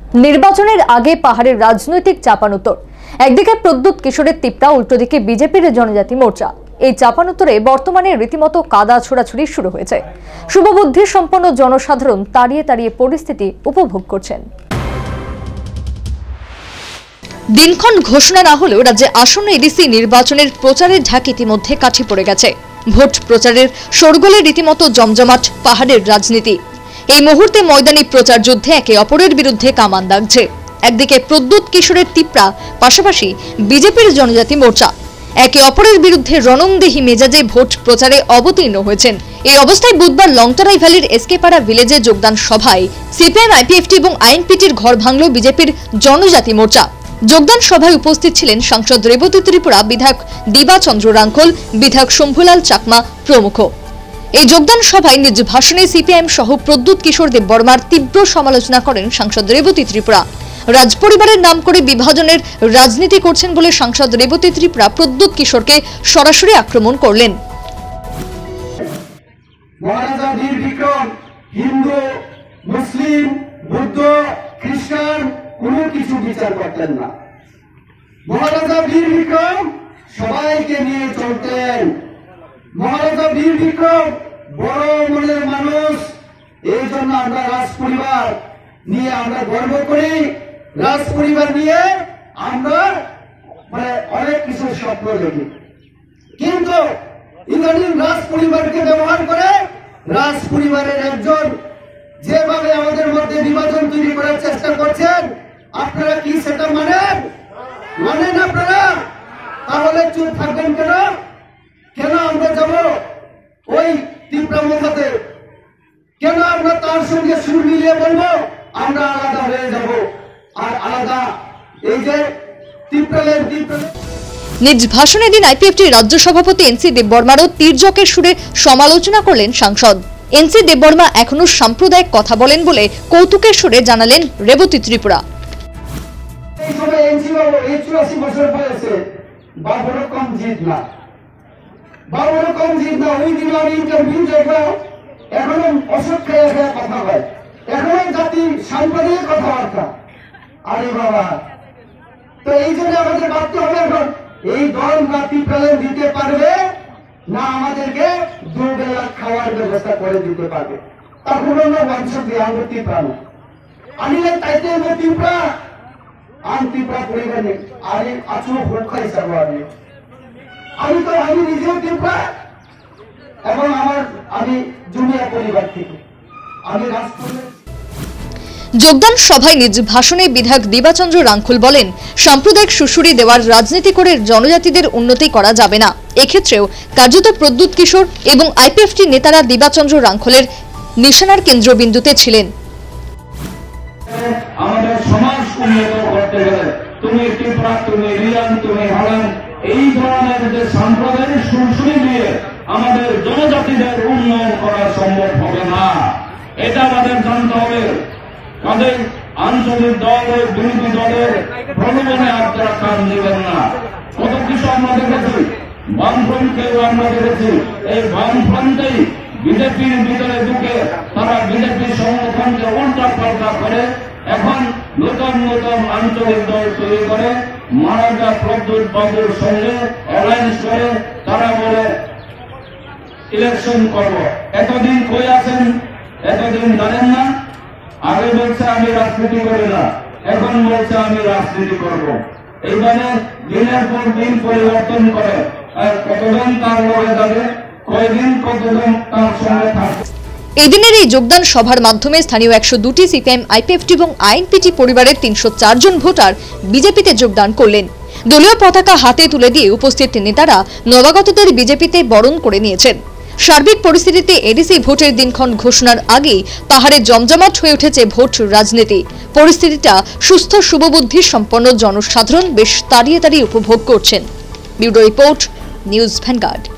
নির্বাচনের আগে পাহাড়ের রাজনৈতিক চাপানোতর। একদিকে প্রদ্যুৎ কিশোরের তিপ্রা, উল্টোদিকে বিজেপির জনজাতি মোর্চা। এই চাপানোতরে বর্তমানে রীতিমতো কাদা ছোড়াছুড়ি শুরু হয়েছে। শুভবুদ্ধি সম্পন্ন জনসাধারণ তাড়িয়ে তাড়িয়ে পরিস্থিতি উপভোগ করছেন। দিনক্ষণ ঘোষণা না হলেও রাজ্যে আসন্ন এডিসি নির্বাচনের প্রচারের ঢাক ইতিমধ্যে কাঠি পড়ে গেছে। ভোট প্রচারের শোরগোলে রীতিমতো জমজমাট পাহাড়ের রাজনীতি। এই মুহূর্তে ময়দানি প্রচার যুদ্ধে একে অপরের বিরুদ্ধে কামান দাগছে। একদিকে প্রদ্যুৎ কিশোরের তিপ্রা, পাশাপাশি বিজেপির জনজাতি মোর্চা একে অপরের বিরুদ্ধে রণংদেহী মেজাজে ভোট প্রচারে অবতীর্ণ হয়েছেন। এই অবস্থায় বুধবার লংতরাই ভ্যালির এসকেপাড়া ভিলেজে যোগদান সভায় সিপিএম, আইপিএফটি এবং আইএনপিটির ঘর ভাঙল বিজেপির জনজাতি মোর্চা। যোগদান সভায় উপস্থিত ছিলেন সাংসদ রেবতী ত্রিপুরা, বিধায়ক দিবাচন্দ্র রাঙ্খল, বিধায়ক শম্ভুলাল চাকমা প্রমুখ। এই যোগদান সভায় নিজ ভাষণে সিপিএম সহ প্রদ্যুৎ কিশোর দেববর্মার তীব্র সমালোচনা করেন সাংসদ রেবতী ত্রিপুরা। রাজপরিবারের নাম করে বিভাজনের রাজনীতি করছেন বলে সাংসদ রেবতী ত্রিপুরা প্রদ্যুৎ কিশোরকে সরাসরি আক্রমণ করলেন। মহারাজা বীর বিক্রম হিন্দু, মুসলিম, বৌদ্ধ, খ্রিস্টান কোনো কিছু বিচার করতেন না। মহারাজা বীর বিক্রম সবাইকে নিয়ে চলতেন। মহারাজা বীর বিক্রম বড় মনের মানুষ। এই জন্য আমরা রাজ পরিবার নিয়ে আমরা গর্ব করি। রাজ পরিবার নিয়ে আমরা অনেক কিছু স্বপ্ন দেখি, কিন্তু ইদানিং রাজ পরিবারকে ব্যবহার করে রাজ পরিবারের একজন যেভাবে আমাদের মধ্যে বিভাজন তৈরি করার চেষ্টা করছেন, আপনারা কি সেটা মানেন আপনারা? তাহলে চুপ থাকবেন কেন? কেন আমরা যাব ওই তিপ্রা মোকাতে? কেন আমরা তার সঙ্গে সুর মিলিয়ে বলবো আমরা আলাদা হয়ে যাব? আর আলাদা এই যে তিপ্রালের নিজ ভাষণে দিন আইপিএফটির রাজ্য সভাপতি এনসি দেববর্মারও তীর্যকের সুরে সমালোচনা করলেন সাংসদ। এনসি দেববর্মা এখনো সাম্প্রদায়িক কথা বলেন বলে কৌতুকের সুরে জানালেন রেবতী ত্রিপুরা। এই সময় এনসি বাবু 84 বছর বয়সে বাবুরও কম জিত না, ওই দিন আমি ইন্টারভিউ দেখবো, এখনো অসৎ খেয়ে কথা হয়, এখনো জাতি সাম্প্রদায়িক কথাবার্তা। আরে বাবা, তো এই জন্য আমাদের ভাবতে হবে এখন এই দল না তিপ্রালে দিতে পারবে, না আমাদেরকে দুবেলা খাওয়ার ব্যবস্থা করে দিতে পারবে। তার পুরোনো বংশ দিয়ে আমরা তিপ্রানো আনিলে তাইতে তিপ্রা আন তিপ্রা পরিবারে আরে আচু ভোট খাই যাবো। আমি নিজেও তিপ্রা এবং আমি জুনিয়া পরিবার থেকে আমি রাজপুরের। যোগদান সভায় নিজ ভাষণে বিধায়ক দিবাচন্দ্র রাঙ্খল বলেন, সাম্প্রদায়িক সুশুরি দেওয়ার রাজনীতি করে জনজাতিদের উন্নতি করা যাবে না। এক্ষেত্রেও কার্যত প্রদ্যুৎ কিশোর এবং আইপিএফটি নেতারা দিবাচন্দ্র রাঙ্খলের নিশানার কেন্দ্রবিন্দুতে ছিলেন। আমাদের সমাজ উন্নত করতে গেলে তুমি ত্রিপুরা, তুমি রিয়ান, তুমি হারান, এই ধরনের যে সাম্প্রদায়িক সুরসুরি দিয়ে আমাদের জনজাতিদের উন্নয়ন করা সম্ভব হবে না। এটা আমাদের জানতে হবে। তাদের আঞ্চলিক দল ও বিরোধী দলের প্রলোভনে আপনারা কান দিবেন না। কত কিছু আমরা দেখেছি, বামফ্রন্টকেও আমরা দেখেছি। এই বামফ্রন্টেই বিজেপির ভিতরে ঢুকে তারা বিজেপির সংগঠনকে উল্টা পাল্টা করে এখন নতুন আঞ্চলিক দল তৈরি করে মহারাজা প্রদ্যুৎ বাবুর সঙ্গে অ্যালায়েন্স করে তারা বলে ইলেকশন করব। এতদিন কই আছেন? এতদিন জানেন না? আগে বলছে আমি রাজনীতি করি না, এখন বলছে আমি রাজনীতি করব। এইভাবে দিনের পর দিন পরিবর্তন করে কতজন তার লড়ে যাবে, কয়দিন কতজন তার সঙ্গে থাকবে। এদিনের এই যোগদান সভার মাধ্যমে স্থানীয় 102টি সিপিএম, আইপিএফটি এবং আইএনপিটি পরিবারের 304 জন ভোটার বিজেপিতে যোগদান করলেন। দলীয় পতাকা হাতে তুলে দিয়ে উপস্থিত নেতারা নবাগতদের বিজেপিতে বরণ করে নিয়েছেন। সার্বিক পরিস্থিতিতে এডিসি ভোটের দিনক্ষণ ঘোষণার আগেই পাহাড়ে জমজমাট হয়ে উঠেছে ভোট রাজনীতি। পরিস্থিতিটা সুস্থ, শুভবুদ্ধি সম্পন্ন জনসাধারণ বেশ তাড়িয়ে তাড়িয়ে উপভোগ করছেন। Bureau report, news vanguard.